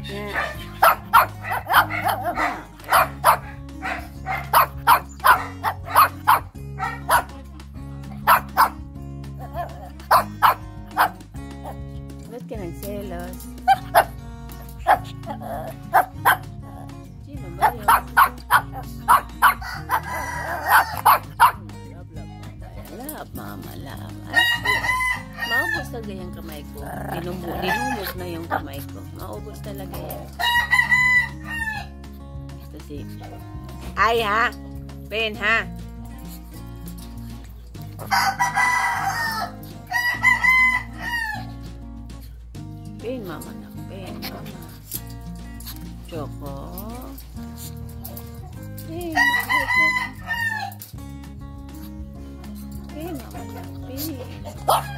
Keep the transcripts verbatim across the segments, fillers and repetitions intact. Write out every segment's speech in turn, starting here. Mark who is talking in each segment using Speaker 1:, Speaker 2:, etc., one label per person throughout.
Speaker 1: Yeah. Ba't ka nagselos? Sino ba yun? Love, love, love, mama, love. Ay, maubos talaga yung kamay ko. Dinumos, dinumos na yung kamay ko. Maubos talaga yan. Ito si... Ay, ha? Pen, ha? Pen, mama na. Pen, mama. Choco. Pen, Choco. Pen, mama na. Pen.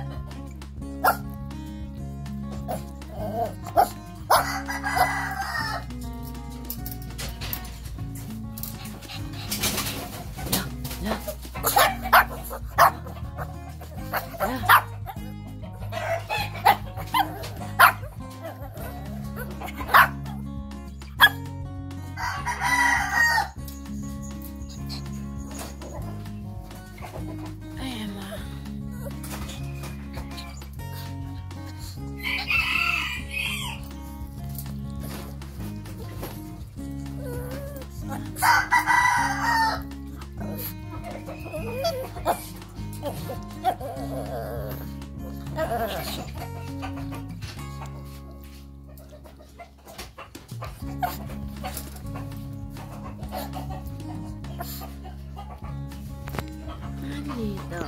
Speaker 1: Dito.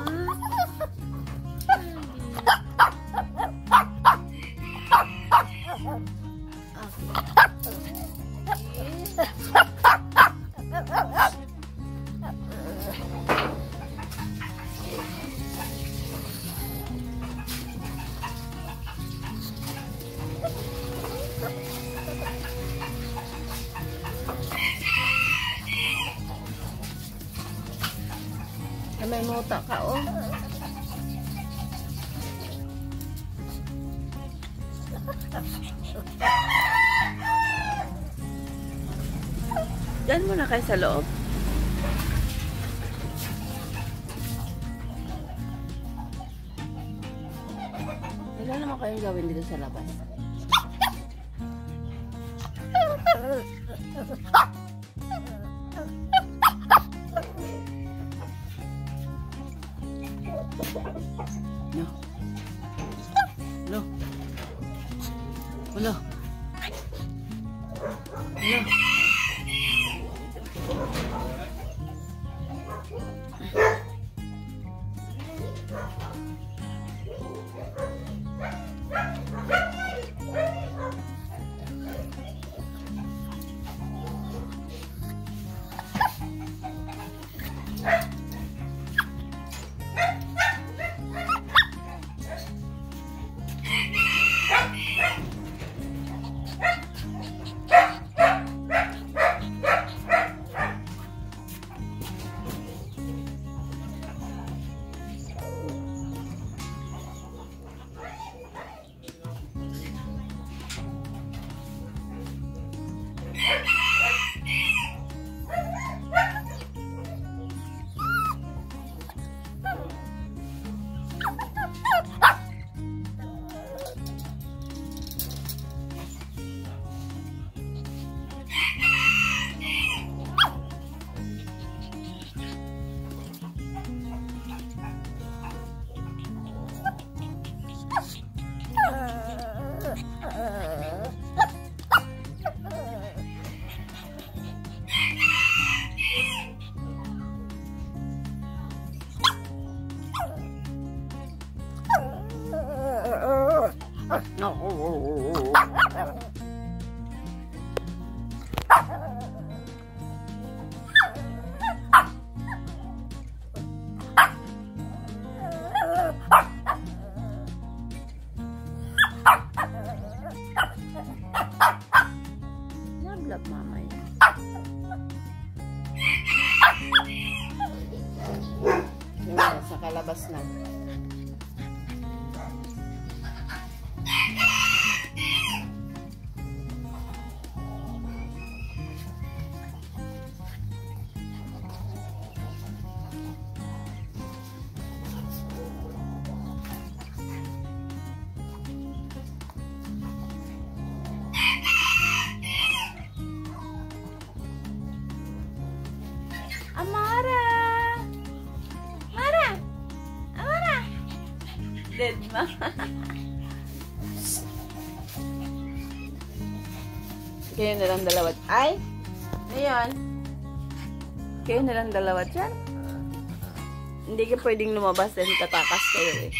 Speaker 1: May muta ka, oh. Diyan muna kayo sa loob. Wala naman kayong gawin dito sa labas. No. No. Hello. Hello. No. Love mama yan. Yan, sa kalabas na. Kayo na lang dalawa. Ay! Ayan. Kayo na lang dalawa dyan. Hindi ka pwedeng lumabas dahil tatakas kayo eh.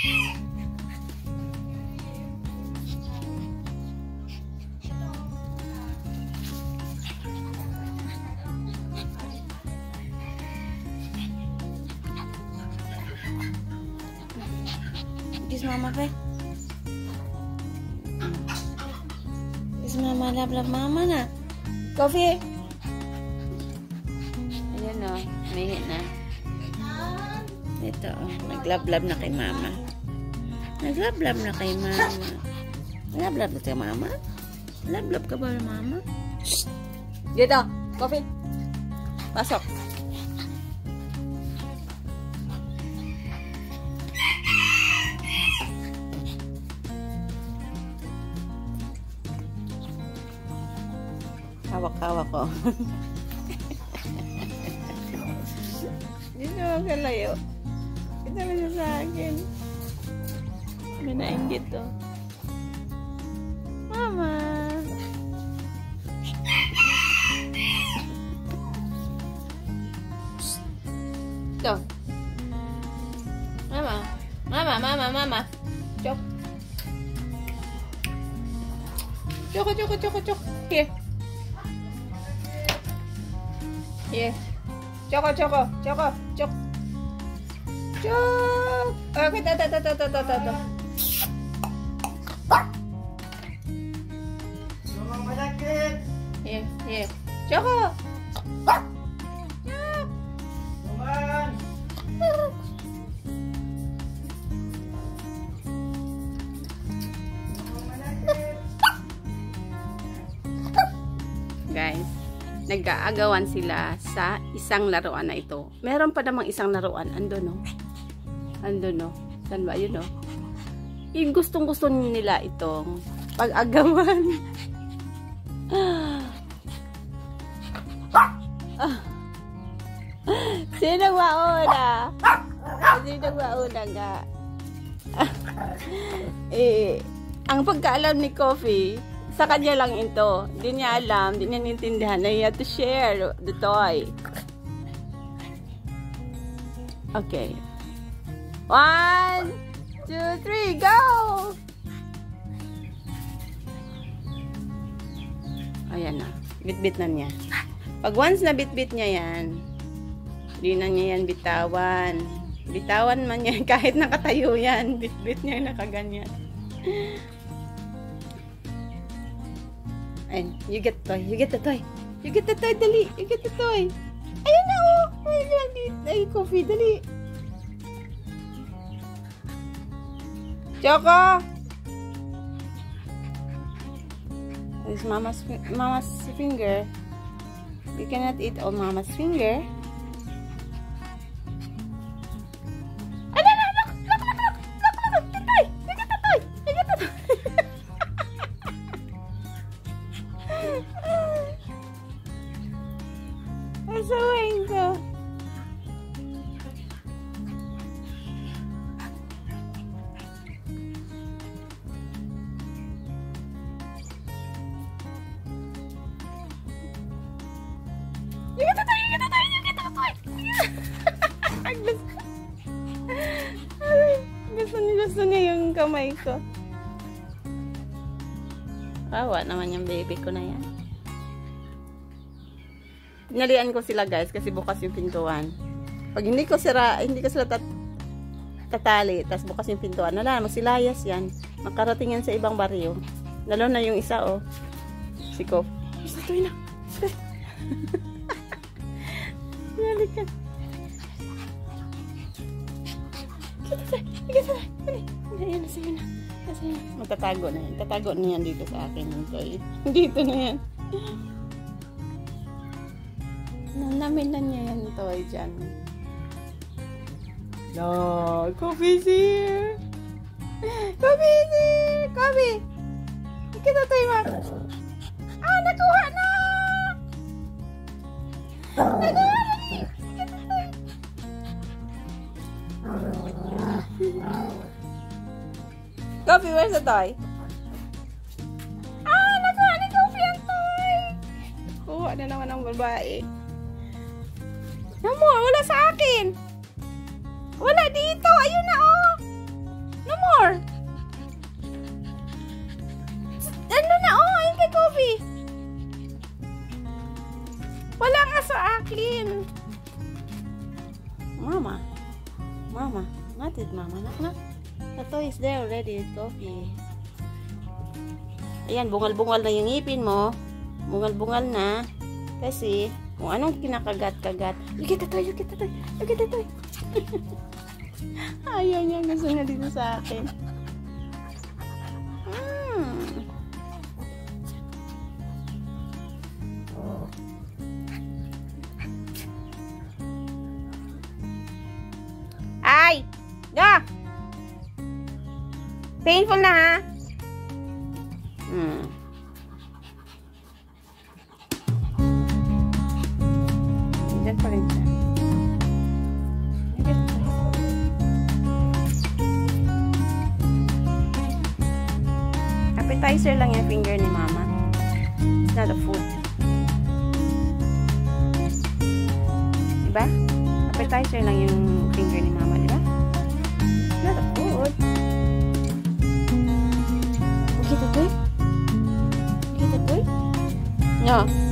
Speaker 1: Kiss mama, pe. Kiss mama, love, love mama na. Coffee. Ayan o, may hit na. Ito o, naglablab na kay mama. Naglablab na kay mama. Naglablab na kay mama? Naglablab ka ba na mama? Shhh! Dito, coffee. Pasok. Hawak-hawak ko. Dito ako kalayo. Ito na siya sa akin. May nainggit to. Mama! Ito. Mama. Mama, mama, mama. Chok. Chok, chok, chok, chok. Here. Here. Choco, choco, choco, choco. Choco. Okay, ta ta ta ta ta ta ta. Here, here. Choco. Guys, nag-aagawan sila sa isang laruan na ito. Meron pa namang isang laruan. Ando no? Ando no? Saan ba? Yun no? Yung gustong-gusto nila itong pag-agawan. Sino mauna? Sino mauna nga? eh, ang pagkaalam ni Coffee, sa kanya lang ito. Hindi niya alam, hindi niya nintindihan na you have to share the toy. Okay. One, two, three, go! Ayan na. Bit-bit na niya. Pag once na bit-bit niya yan, hindi na niya yan bitawan. Bitawan man yan kahit nakatayo yan. Bit-bit niya nakaganyan. And you get the toy. You get the toy. You get the toy, dali. You get the toy. Ayun na, oh. Ay, lagi. Ay, Coffee, dali. Choco! This is mama's, mama's finger. You cannot eat all mama's finger. Ay, no, no, look, look, look, look, look, look, the toy. You get the toy. You get the toy. Asawain ko. You get the toy, you get the toy, you get the toy. Gusto niya, gusto niya yung kamay ko. Kawa naman yung baby ko na yan. Tinalian ko sila guys kasi bukas yung pintuan. Pag hindi ko sila, hindi ko sila tat tatali, tas bukas yung pintuan, wala, magsilayas yan. Makarating yan sa ibang baryo. Lalo na yung isa oh. Si Kof. Gusto to na. Nalikan. Kita, kita. Ayan, nasa yun na. Nasa yun. Magtatago na yan. Tatago na yan dito sa akin. Dito na yan. Nanamin na niya yan toy dyan. No, Coffee's here. Coffee's here. Coffee. Kita toy ma. Ah, nakuha na. Nakuha na. Coffee, where's the toy? Ah, nakuha ni Coffee ang toy. Kuha na naman ang babae. No more, wala sa akin. Wala dito. Ayun na, oh. No more. Ano na, oh. Ayun kay Kobe. Wala nga sa akin. Mama. Mama. Not it, Mama. Nak, nak. The toy is there already with Kobe. Ayan, bungal-bungal na yung ngipin mo. Bungal-bungal na. Kasi, kung anong kinakagat-kagat. Look at the toy, look at the toy. Look at the toy. Ayan yan, gusto na dito sa akin. Hmm. Ay! Ga! Painful na, ha? Hmm. Diyan pa rin siya. Appetizer lang yung finger ni Mama. It's not a food. Diba? Appetizer lang yung finger ni Mama, diba? It's not a food. Okay, tatoy? Okay, tatoy? No.